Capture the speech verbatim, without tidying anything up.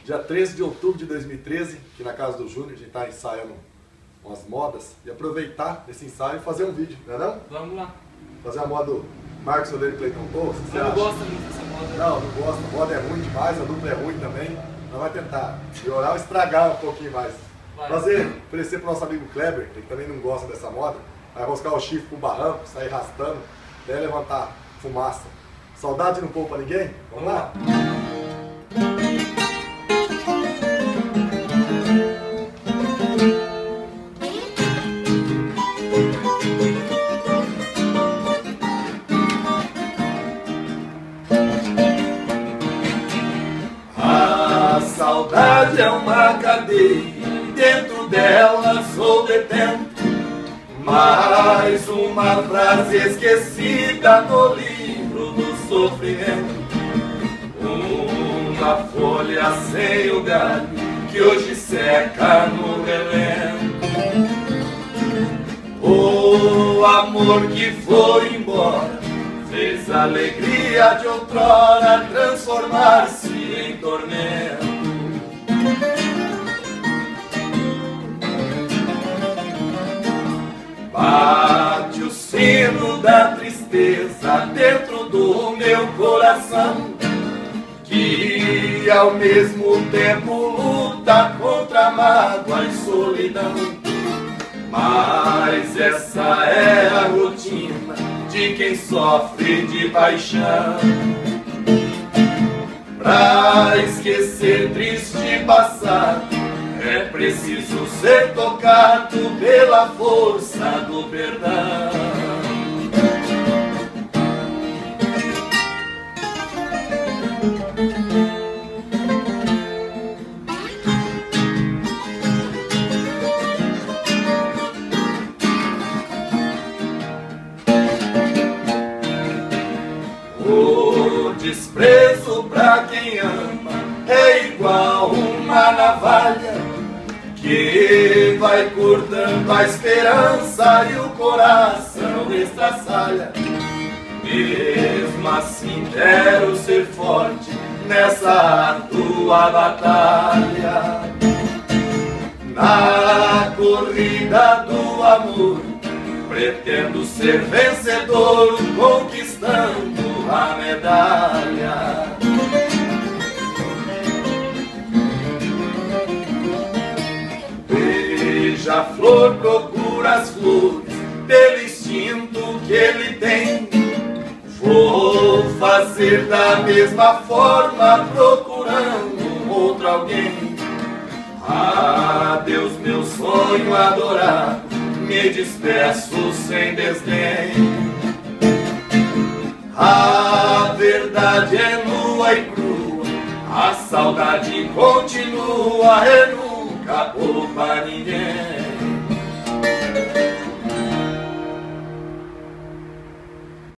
dia treze de outubro de dois mil e treze, aqui na casa do Júnior, a gente está ensaiando umas modas e aproveitar esse ensaio e fazer um vídeo, não é não? Vamos lá. Fazer a moda do Marcos Oleiro e Cleiton Torres, você Eu não acha? gosto muito dessa moda. Não, não gosto, a moda é ruim demais, a dupla é ruim também, mas vai tentar piorar ou estragar um pouquinho mais. Vai. Fazer, oferecer para o nosso amigo Kleber, que também não gosta dessa moda, vai roscar o chifre pro barranco, sair arrastando, até levantar fumaça. Saudade não poupa ninguém? Vamos lá? A saudade é uma cadeia, dentro dela sou detento. Mais uma frase esquecida no livro do sofrimento. Uma folha sem o galho que hoje seca no relento. O amor que foi embora fez a alegria de outrora transformar-se em tormento. Bate o sino da tristeza dentro do meu coração, que ao mesmo tempo luta contra a mágoa e solidão. Mas essa é a rotina de quem sofre de paixão. Pra esquecer triste passado é preciso ser tocado pela força do perdão. O desprezo pra quem ama é igual uma navalha que vai cortando a esperança e o coração estraçalha. Mesmo assim quero ser forte nessa ardua batalha. Na corrida do amor pretendo ser vencedor, conquistando a medalha. Beija-flor procura as flores pelo instinto que ele tem. Vou fazer da mesma forma procurando um outro alguém. Adeus meu sonho adorado, me despeço sem desdém. A verdade é nua e crua, a saudade continua e nunca poupa ninguém.